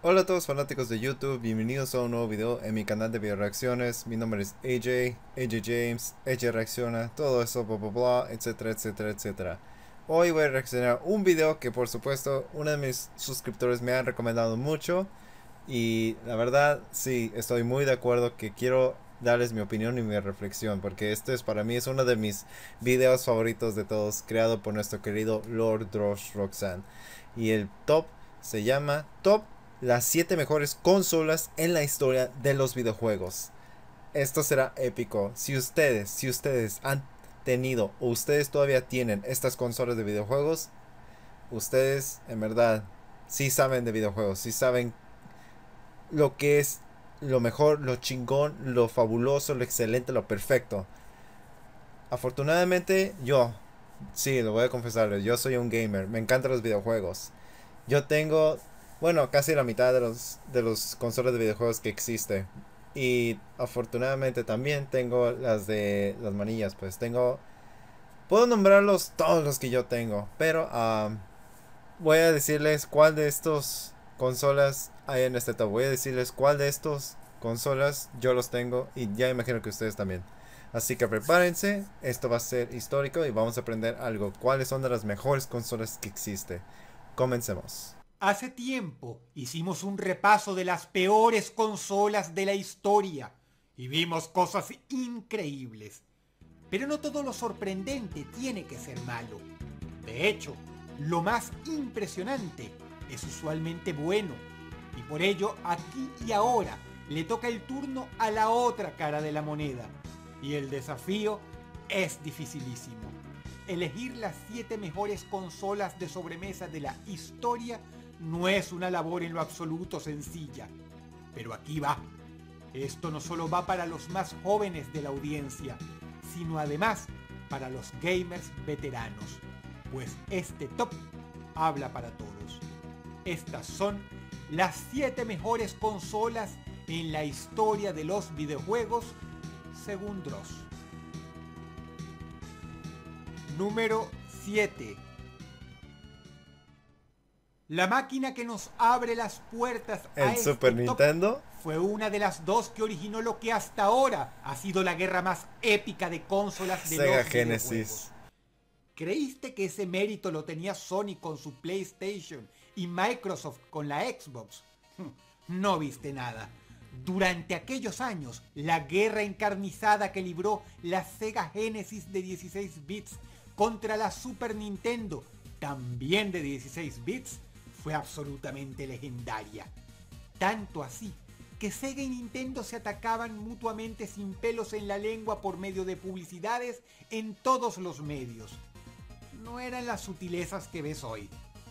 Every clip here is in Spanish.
Hola a todos fanáticos de YouTube, bienvenidos a un nuevo video en mi canal de video reacciones. Mi nombre es AJ James, AJ Reacciona, todo eso, bla bla bla, etcétera, etcétera, etcétera. Hoy voy a reaccionar un video que por supuesto uno de mis suscriptores me ha recomendado mucho. Y la verdad, sí, estoy muy de acuerdo que quiero darles mi opinión y mi reflexión. Porque este es para mí es uno de mis videos favoritos de todos, creado por nuestro querido Lord Dross Roxanne. Y el top se llama Top las 7 mejores consolas en la historia de los videojuegos. Esto será épico. Si ustedes han tenido o ustedes todavía tienen estas consolas de videojuegos, ustedes en verdad sí saben de videojuegos, sí saben lo que es lo mejor, lo chingón, lo fabuloso, lo excelente, lo perfecto. Afortunadamente sí, lo voy a confesarles, yo soy un gamer, me encantan los videojuegos. Yo tengo, bueno, casi la mitad de los consolas de videojuegos que existe. Y afortunadamente también tengo las de las manillas, pues tengo, puedo nombrarlos todos los que yo tengo, pero voy a decirles cuál de estos consolas hay en este top. Voy a decirles cuál de estos consolas yo los tengo y ya imagino que ustedes también. Así que prepárense, esto va a ser histórico y vamos a aprender algo. ¿Cuáles son de las mejores consolas que existe? Comencemos. Hace tiempo hicimos un repaso de las peores consolas de la historia y vimos cosas increíbles. Pero no todo lo sorprendente tiene que ser malo. De hecho, lo más impresionante es usualmente bueno. Y por ello, aquí y ahora, le toca el turno a la otra cara de la moneda. Y el desafío es dificilísimo. Elegir las 7 mejores consolas de sobremesa de la historia no es una labor en lo absoluto sencilla. Pero aquí va. Esto no solo va para los más jóvenes de la audiencia, sino además para los gamers veteranos, pues este top habla para todos. Estas son las 7 mejores consolas en la historia de los videojuegos según Dross. Número 7. La máquina que nos abre las puertas a El este Super top Nintendo, fue una de las dos que originó lo que hasta ahora ha sido la guerra más épica de consolas de Sega los videojuegos. Genesis. ¿Creíste que ese mérito lo tenía Sony con su PlayStation y Microsoft con la Xbox? No viste nada. Durante aquellos años, la guerra encarnizada que libró la Sega Genesis de 16 bits contra la Super Nintendo, también de 16 bits, fue absolutamente legendaria. Tanto así que Sega y Nintendo se atacaban mutuamente sin pelos en la lengua por medio de publicidades en todos los medios. No eran las sutilezas que ves hoy.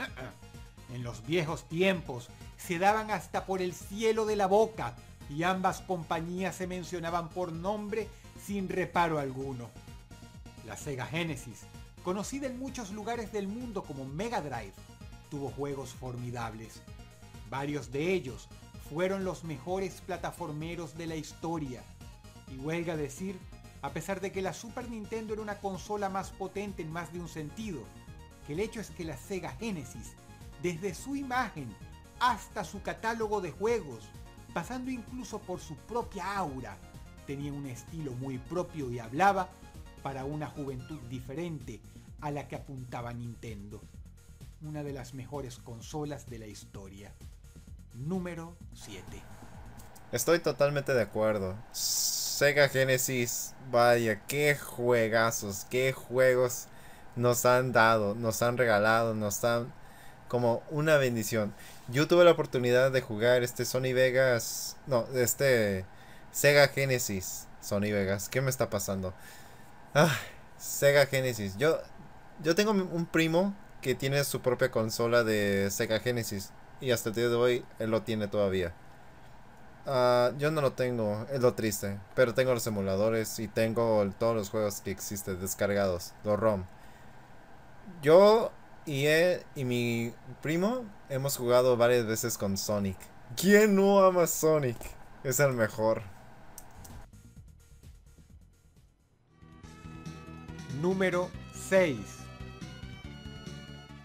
En los viejos tiempos se daban hasta por el cielo de la boca y ambas compañías se mencionaban por nombre sin reparo alguno. La Sega Genesis, conocida en muchos lugares del mundo como Mega Drive, tuvo juegos formidables. Varios de ellos fueron los mejores plataformeros de la historia. Y huelga decir, a pesar de que la Super Nintendo era una consola más potente en más de un sentido, que el hecho es que la Sega Genesis, desde su imagen hasta su catálogo de juegos, pasando incluso por su propia aura, tenía un estilo muy propio y hablaba para una juventud diferente a la que apuntaba Nintendo. Una de las mejores consolas de la historia. Número 7. Estoy totalmente de acuerdo. Sega Genesis, vaya, qué juegazos, qué juegos nos han dado, nos han regalado, nos dan como una bendición. Yo tuve la oportunidad de jugar este Sony Vegas, no, este Sega Genesis, Sony Vegas, ¿qué me está pasando? Ah, Sega Genesis. Yo tengo un primo que tiene su propia consola de Sega Genesis y hasta el día de hoy él lo tiene todavía. Yo no lo tengo, es lo triste, pero tengo los emuladores y tengo todos los juegos que existen descargados, los ROM. Yo y él y mi primo hemos jugado varias veces con Sonic. ¿Quién no ama Sonic? Es el mejor. Número 6.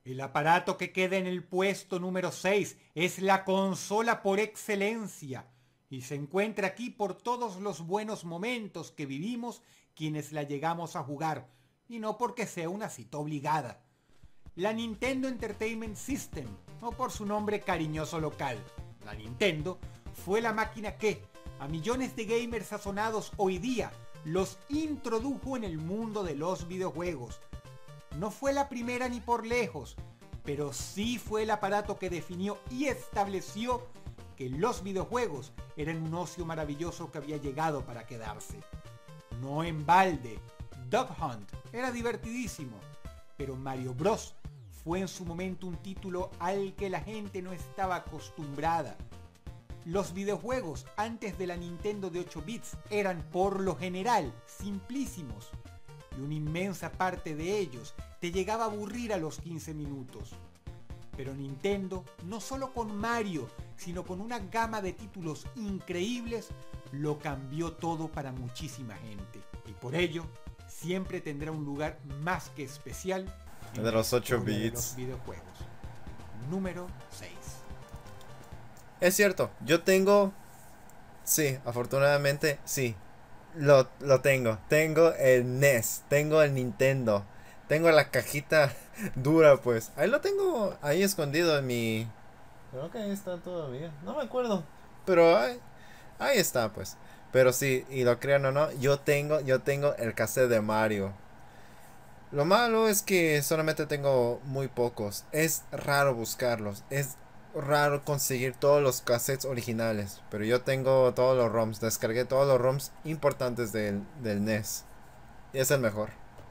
El aparato que queda en el puesto número 6 es la consola por excelencia y se encuentra aquí por todos los buenos momentos que vivimos quienes la llegamos a jugar y no porque sea una cita obligada. La Nintendo Entertainment System, o por su nombre cariñoso local, la Nintendo, fue la máquina que, a millones de gamers sazonados hoy día, los introdujo en el mundo de los videojuegos. No fue la primera ni por lejos, pero sí fue el aparato que definió y estableció que los videojuegos eran un ocio maravilloso que había llegado para quedarse. No en balde, Duck Hunt era divertidísimo, pero Mario Bros. Fue en su momento un título al que la gente no estaba acostumbrada. Los videojuegos antes de la Nintendo de 8 bits eran por lo general simplísimos y una inmensa parte de ellos te llegaba a aburrir a los 15 minutos. Pero Nintendo, no solo con Mario, sino con una gama de títulos increíbles, lo cambió todo para muchísima gente. Y por ello, siempre tendrá un lugar más que especial en de los 8 la historia de bits. los videojuegos. Número 6. Es cierto, yo tengo... Sí, afortunadamente, sí. Lo tengo. Tengo el NES, tengo el Nintendo. Tengo la cajita dura, pues. Ahí lo tengo, ahí escondido en mi... Creo que ahí está todavía. No me acuerdo. Pero ahí está, pues. Pero sí, y lo crean o no, yo tengo el cassette de Mario. Lo malo es que solamente tengo muy pocos. Es raro buscarlos. Es raro conseguir todos los cassettes originales. Pero yo tengo todos los ROMs. Descargué todos los ROMs importantes del NES. Y es el mejor.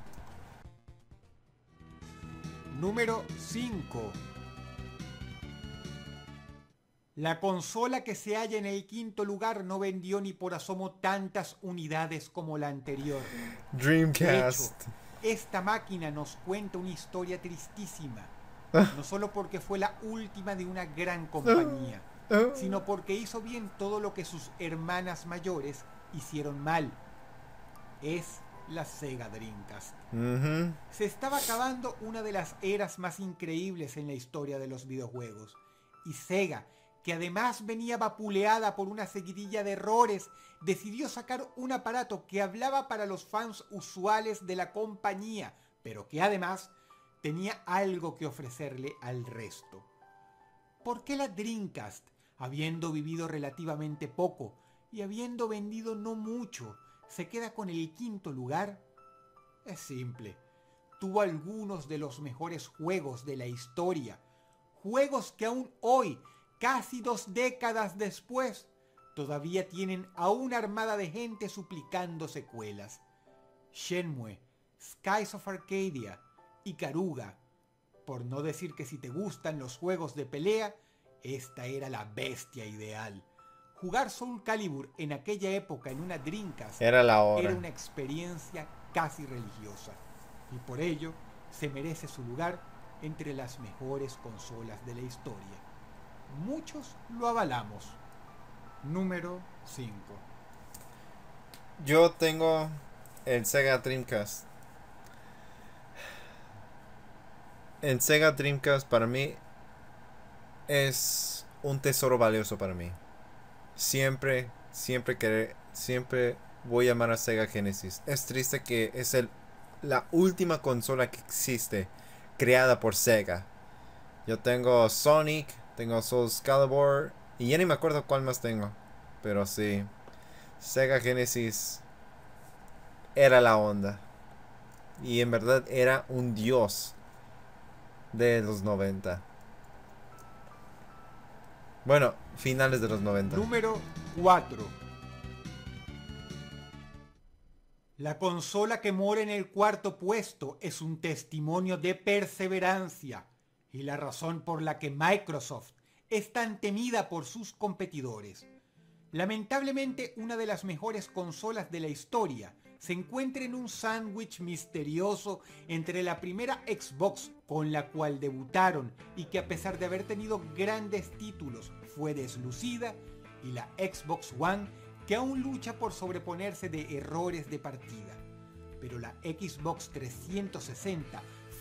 Número 5. La consola que se halla en el quinto lugar no vendió ni por asomo tantas unidades como la anterior. Dreamcast. De hecho, esta máquina nos cuenta una historia tristísima. No solo porque fue la última de una gran compañía, sino porque hizo bien todo lo que sus hermanas mayores hicieron mal. Es la Sega Dreamcast. Se estaba acabando una de las eras más increíbles en la historia de los videojuegos. Y Sega, que además venía vapuleada por una seguidilla de errores, decidió sacar un aparato que hablaba para los fans usuales de la compañía, pero que además tenía algo que ofrecerle al resto. ¿Por qué la Dreamcast, habiendo vivido relativamente poco y habiendo vendido no mucho, se queda con el quinto lugar? Es simple. Tuvo algunos de los mejores juegos de la historia. Juegos que aún hoy, casi 2 décadas después, todavía tienen a una armada de gente suplicando secuelas. Shenmue, Skies of Arcadia y Ikaruga. Por no decir que si te gustan los juegos de pelea, esta era la bestia ideal. Jugar Soul Calibur en aquella época en una Dreamcast Era la hora. era una experiencia casi religiosa. Y por ello se merece su lugar entre las mejores consolas de la historia. Muchos lo avalamos. Número 5. Yo tengo el Sega Dreamcast. El Sega Dreamcast para mí es un tesoro valioso para mí. Siempre voy a amar a Sega Genesis. Es triste que es la última consola que existe creada por Sega. Yo tengo Sonic, tengo Soul Calibur y ya ni me acuerdo cuál más tengo. Pero sí, Sega Genesis era la onda. Y en verdad era un dios de los 90. Bueno, finales de los 90. Número 4. La consola que mora en el cuarto puesto es un testimonio de perseverancia y la razón por la que Microsoft es tan temida por sus competidores. Lamentablemente, una de las mejores consolas de la historia se encuentra en un sándwich misterioso entre la primera Xbox con la cual debutaron y que a pesar de haber tenido grandes títulos fue deslucida, y la Xbox One que aún lucha por sobreponerse de errores de partida. Pero la Xbox 360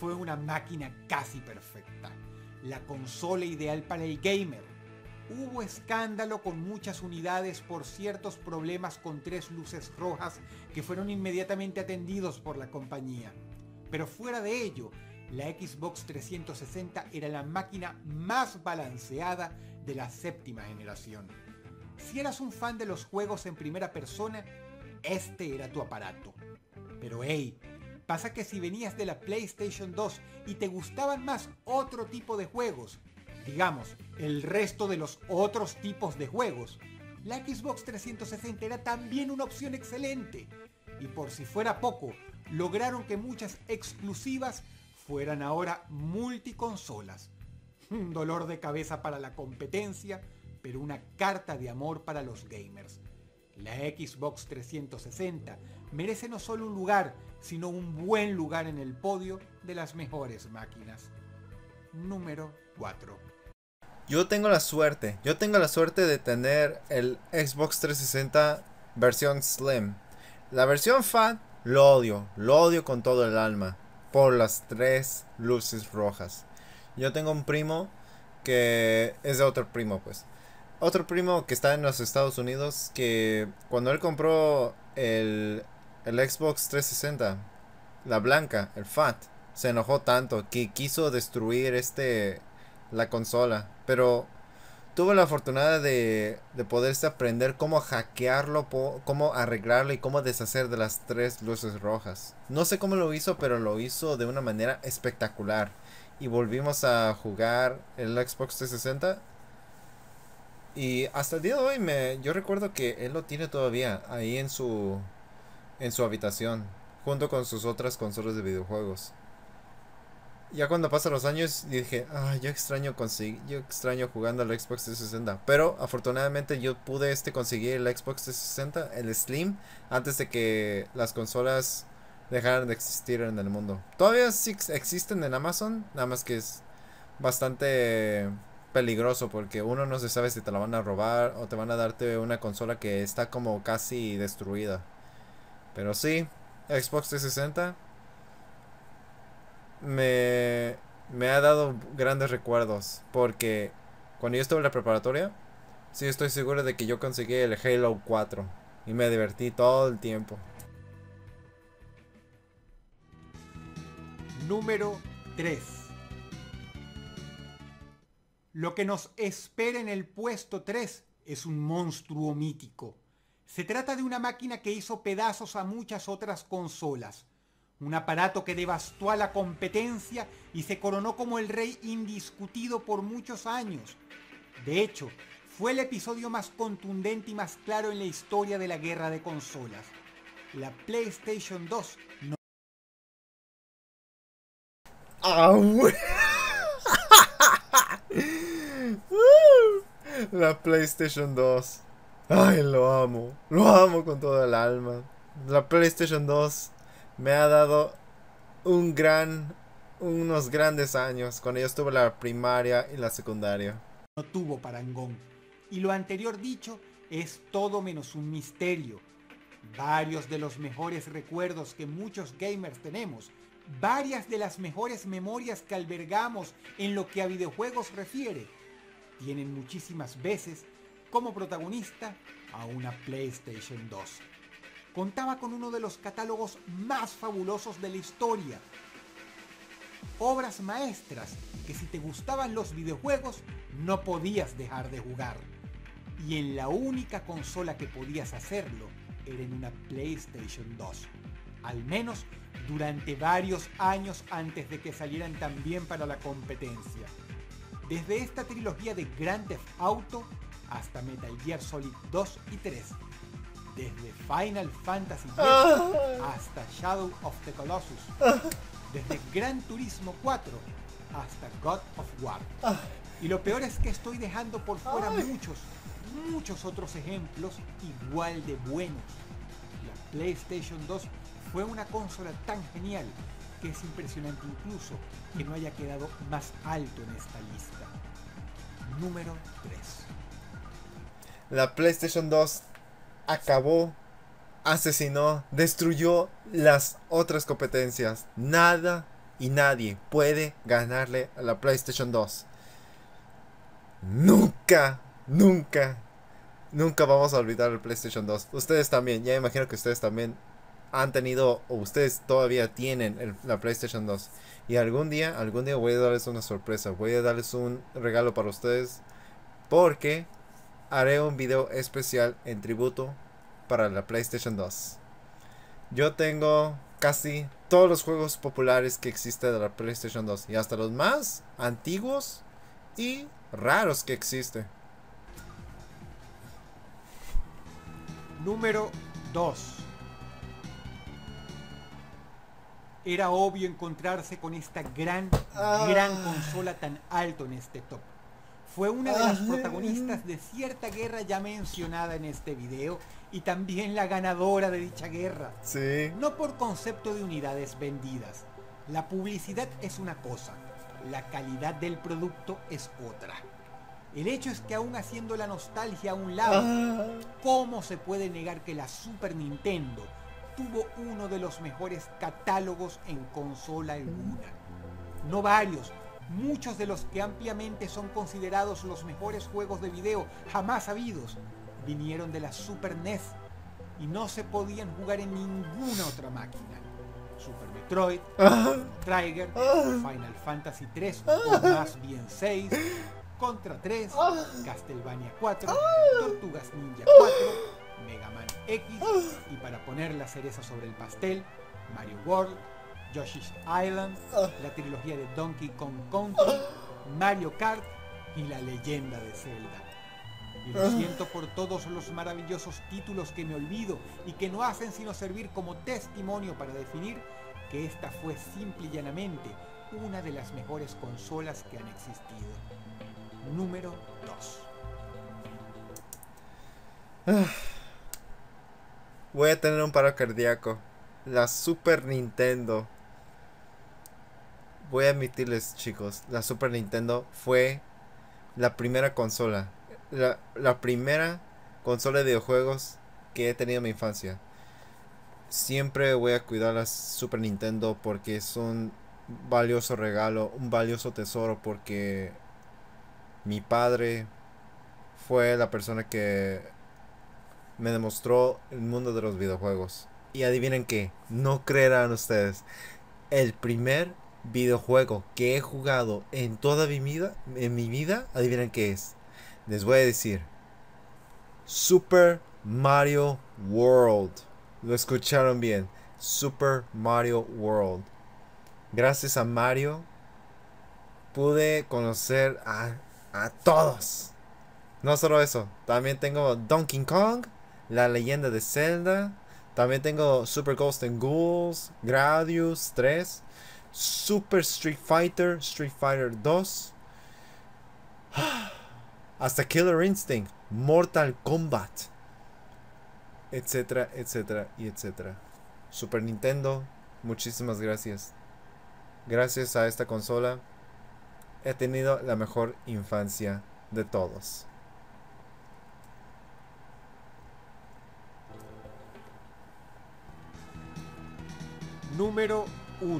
fue una máquina casi perfecta, la consola ideal para el gamer. Hubo escándalo con muchas unidades por ciertos problemas con 3 luces rojas que fueron inmediatamente atendidos por la compañía. Pero fuera de ello, la Xbox 360 era la máquina más balanceada de la 7ª generación. Si eras un fan de los juegos en primera persona, este era tu aparato. Pero hey, pasa que si venías de la PlayStation 2 y te gustaban más otro tipo de juegos, digamos, el resto de los otros tipos de juegos, la Xbox 360 era también una opción excelente. Y por si fuera poco, lograron que muchas exclusivas fueran ahora multiconsolas. Un dolor de cabeza para la competencia, pero una carta de amor para los gamers. La Xbox 360 merece no solo un lugar, sino un buen lugar en el podio de las mejores máquinas. Número 4. Yo tengo la suerte de tener el Xbox 360 versión Slim. La versión Fat lo odio con todo el alma, por las 3 luces rojas. Yo tengo un primo que es de otro primo, pues. Otro primo que está en los Estados Unidos, que cuando él compró el Xbox 360, la blanca, el Fat, se enojó tanto que quiso destruir la consola. Pero tuve la fortuna de poderse aprender cómo hackearlo, cómo arreglarlo y cómo deshacer de las 3 luces rojas. No sé cómo lo hizo, pero lo hizo de una manera espectacular. Y volvimos a jugar el Xbox 360. Y hasta el día de hoy yo recuerdo que él lo tiene todavía ahí en su habitación, junto con sus otras consolas de videojuegos. Ya cuando pasan los años dije, yo extraño jugando al Xbox 360. Pero afortunadamente yo pude conseguir el Xbox 360, el Slim, antes de que las consolas dejaran de existir en el mundo. Todavía sí existen en Amazon, nada más que es bastante peligroso porque uno no se sabe si te la van a robar o te van a darte una consola que está como casi destruida. Pero sí, Xbox 360 me ha dado grandes recuerdos, porque cuando yo estuve en la preparatoria, sí estoy seguro de que yo conseguí el Halo 4 y me divertí todo el tiempo. Número 3. Lo que nos espera en el puesto 3 es un monstruo mítico. Se trata de una máquina que hizo pedazos a muchas otras consolas. Un aparato que devastó a la competencia y se coronó como el rey indiscutido por muchos años. De hecho, fue el episodio más contundente y más claro en la historia de la guerra de consolas. La PlayStation 2 no... La PlayStation 2. Ay, lo amo con toda el alma. La PlayStation 2 me ha dado unos grandes años cuando yo estuve en la primaria y la secundaria. No tuvo parangón. Y lo anterior dicho es todo menos un misterio. Varios de los mejores recuerdos que muchos gamers tenemos, varias de las mejores memorias que albergamos en lo que a videojuegos refiere, tienen muchísimas veces como protagonista a una PlayStation 2. Contaba con uno de los catálogos más fabulosos de la historia. Obras maestras que si te gustaban los videojuegos no podías dejar de jugar. Y en la única consola que podías hacerlo era en una PlayStation 2. Al menos durante varios años antes de que salieran también para la competencia. Desde esta trilogía de Grand Theft Auto hasta Metal Gear Solid 2 y 3. Desde Final Fantasy X hasta Shadow of the Colossus. Desde Gran Turismo 4 hasta God of War. Y lo peor es que estoy dejando por fuera muchos otros ejemplos igual de buenos. La PlayStation 2 fue una consola tan genial que es impresionante incluso que no haya quedado más alto en esta lista. Número 3. La PlayStation 2 asesinó, destruyó las otras competencias. Nada y nadie puede ganarle a la PlayStation 2. Nunca, nunca, nunca vamos a olvidar el PlayStation 2. Ustedes también, ya imagino que ustedes también han tenido, o ustedes todavía tienen la PlayStation 2. Y algún día voy a darles una sorpresa. Voy a darles un regalo para ustedes. Porque haré un video especial en tributo para la PlayStation 2. Yo tengo casi todos los juegos populares que existen de la PlayStation 2. Y hasta los más antiguos y raros que existen. Número 2. Era obvio encontrarse con esta gran consola tan alto en este top. Fue una de las protagonistas de cierta guerra ya mencionada en este video y también la ganadora de dicha guerra. Sí. No por concepto de unidades vendidas. La publicidad es una cosa, la calidad del producto es otra. El hecho es que aún haciendo la nostalgia a un lado, ¿cómo se puede negar que la Super Nintendo tuvo uno de los mejores catálogos en consola alguna? No varios, muchos de los que ampliamente son considerados los mejores juegos de video jamás habidos vinieron de la Super NES y no se podían jugar en ninguna otra máquina. Super Metroid, Trigger, Final Fantasy 3 o más bien 6, Contra 3, Castlevania 4, Tortugas Ninja 4, Mega Man X y para poner la cereza sobre el pastel, Mario World, Yoshi's Island, la trilogía de Donkey Kong Country, Mario Kart y la leyenda de Zelda. Y lo siento por todos los maravillosos títulos que me olvido y que no hacen sino servir como testimonio para definir que esta fue simple y llanamente una de las mejores consolas que han existido. Número 2. Voy a tener un paro cardíaco. La Super Nintendo. Voy a admitirles, chicos, la Super Nintendo fue la primera consola. La primera consola de videojuegos que he tenido en mi infancia. Siempre voy a cuidar la Super Nintendo porque es un valioso regalo, un valioso tesoro, porque mi padre fue la persona que me demostró el mundo de los videojuegos. Y adivinen qué, no creerán ustedes, el primer videojuego que he jugado en toda mi vida, adivinen qué es. Les voy a decir, Super Mario World. Lo escucharon bien, Super Mario World. Gracias a Mario pude conocer a todos. No solo eso, también tengo Donkey Kong, la leyenda de Zelda. También tengo Super Ghost and Ghouls, Gradius 3, Super Street Fighter 2, hasta Killer Instinct, Mortal Kombat, etcétera, etcétera y etcétera. Super Nintendo, muchísimas gracias. Gracias a esta consola he tenido la mejor infancia de todos. Número 1.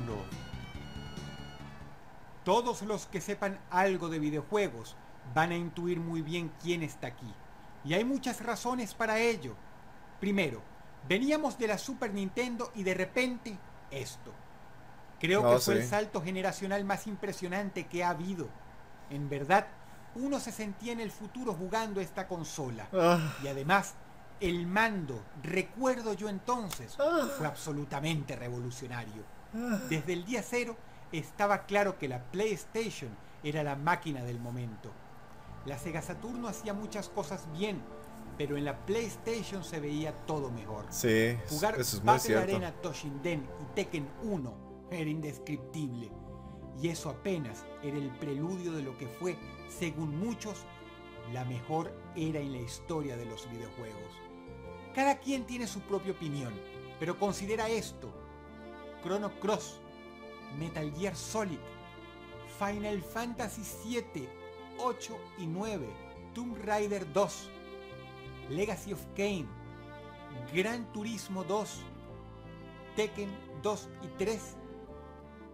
Todos los que sepan algo de videojuegos van a intuir muy bien quién está aquí. Y hay muchas razones para ello. Primero, veníamos de la Super Nintendo y de repente esto. Creo que fue el salto generacional más impresionante que ha habido. En verdad, uno se sentía en el futuro jugando esta consola. Y además, el mando, recuerdo yo entonces, fue absolutamente revolucionario. Desde el día cero estaba claro que la PlayStation era la máquina del momento. La Sega Saturno hacía muchas cosas bien, pero en la PlayStation se veía todo mejor. Sí, jugar eso es muy Battle cierto. Arena Toshinden y Tekken 1 era indescriptible. Y eso apenas era el preludio de lo que fue, según muchos, la mejor era en la historia de los videojuegos. Cada quien tiene su propia opinión, pero considera esto: Chrono Cross, Metal Gear Solid, Final Fantasy VII, 8 y 9, Tomb Raider 2, Legacy of Kain, Gran Turismo 2, Tekken 2 y 3,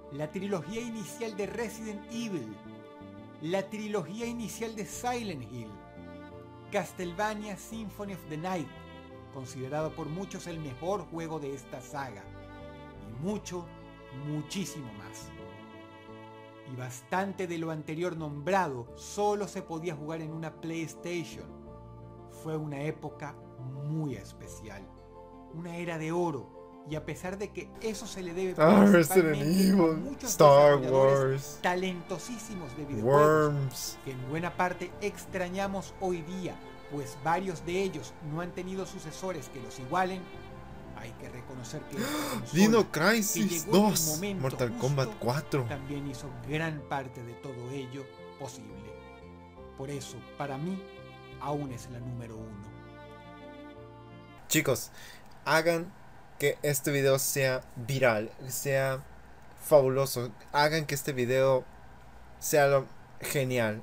la trilogía inicial de Resident Evil, la trilogía inicial de Silent Hill, Castlevania Symphony of the Night, considerado por muchos el mejor juego de esta saga, y muchísimo más. Y bastante de lo anterior nombrado solo se podía jugar en una PlayStation. Fue una época muy especial, una era de oro. Y a pesar de que eso se le debe principalmente a muchos desarrolladores talentosísimos de videojuegos, que en buena parte extrañamos hoy día, pues varios de ellos no han tenido sucesores que los igualen, hay que reconocer que Dino Crisis 2, Mortal Kombat 4 también hizo gran parte de todo ello posible. Por eso, para mí, aún es la número 1. Chicos, hagan que este video sea viral, sea fabuloso. Hagan que este video sea lo genial.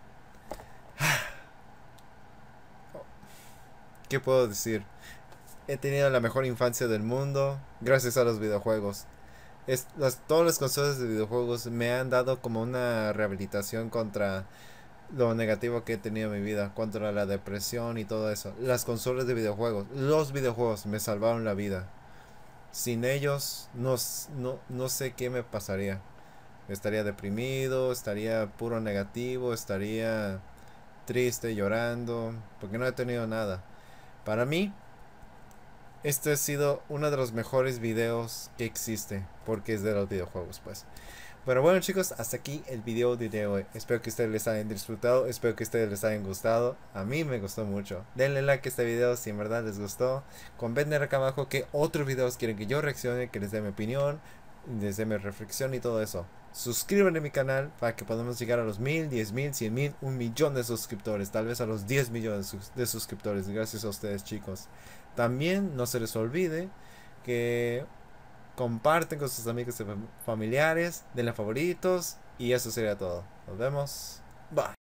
¿Qué puedo decir? He tenido la mejor infancia del mundo gracias a los videojuegos. Todas las consolas de videojuegos me han dado como una rehabilitación contra lo negativo que he tenido en mi vida, contra la depresión y todo eso. Las consolas de videojuegos, los videojuegos me salvaron la vida. Sin ellos no sé qué me pasaría. Estaría deprimido, estaría puro negativo, estaría triste, llorando, porque no he tenido nada. Para mí, este ha sido uno de los mejores videos que existe, porque es de los videojuegos, pues. Pero bueno, chicos, hasta aquí el video de hoy. Espero que ustedes les hayan disfrutado, espero que ustedes les hayan gustado. A mí me gustó mucho. Denle like a este video si en verdad les gustó. Comenten acá abajo qué otros videos quieren que yo reaccione, que les dé mi opinión, les dé mi reflexión y todo eso. Suscríbanse a mi canal para que podamos llegar a los 1000, 10,000, 100,000, 1,000,000 de suscriptores. Tal vez a los 10 millones de suscriptores. Gracias a ustedes, chicos. También no se les olvide que comparten con sus amigos y familiares, denle favoritos y eso sería todo. Nos vemos. Bye.